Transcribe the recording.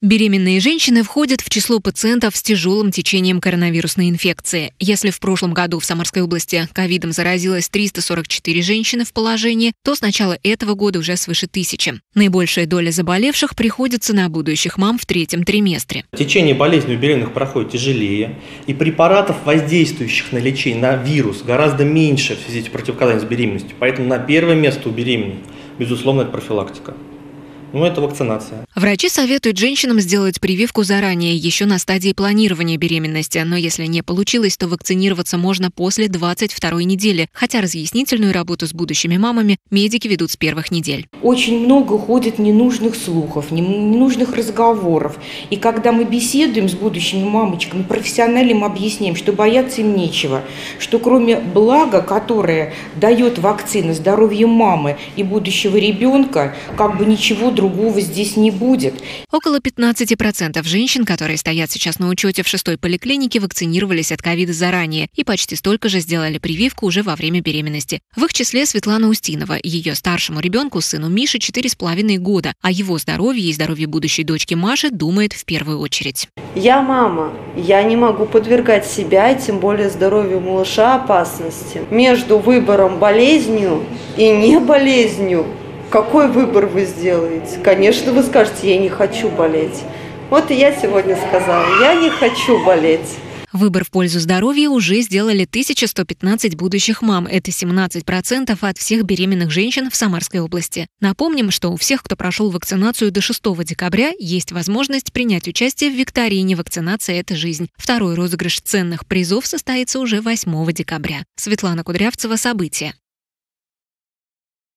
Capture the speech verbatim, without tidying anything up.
Беременные женщины входят в число пациентов с тяжелым течением коронавирусной инфекции. Если в прошлом году в Самарской области ковидом заразилось триста сорок четыре женщины в положении, то с начала этого года уже свыше тысячи. Наибольшая доля заболевших приходится на будущих мам в третьем триместре. Течение болезни у беременных проходит тяжелее, и препаратов, воздействующих на лечение, на вирус, гораздо меньше в связи с противопоказанием с беременностью. Поэтому на первое место у беременных, безусловно, это профилактика. Ну, это вакцинация. Врачи советуют женщинам сделать прививку заранее, еще на стадии планирования беременности. Но если не получилось, то вакцинироваться можно после двадцать второй недели. Хотя разъяснительную работу с будущими мамами медики ведут с первых недель. Очень много ходит ненужных слухов, ненужных разговоров. И когда мы беседуем с будущими мамочками, профессионально им объясняем, что бояться им нечего. Что кроме блага, которое дает вакцина здоровью мамы и будущего ребенка, как бы ничего другого другого здесь не будет. Около пятнадцати процентов женщин, которые стоят сейчас на учете в шестой поликлинике, вакцинировались от ковида заранее, и почти столько же сделали прививку уже во время беременности. В их числе Светлана Устинова. Ее старшему ребенку, сыну Мише, четыре с половиной года. О его здоровье и здоровье будущей дочки Маши думает в первую очередь. Я мама. Я не могу подвергать себя, и тем более здоровью малыша, опасности. Между выбором болезнью и не болезнью, какой выбор вы сделаете? Конечно, вы скажете, я не хочу болеть. Вот и я сегодня сказала, я не хочу болеть. Выбор в пользу здоровья уже сделали тысяча сто пятнадцать будущих мам. Это семнадцать процентов от всех беременных женщин в Самарской области. Напомним, что у всех, кто прошел вакцинацию до шестого декабря, есть возможность принять участие в викторине «Вакцинация – это жизнь». Второй розыгрыш ценных призов состоится уже восьмого декабря. Светлана Кудрявцева, события.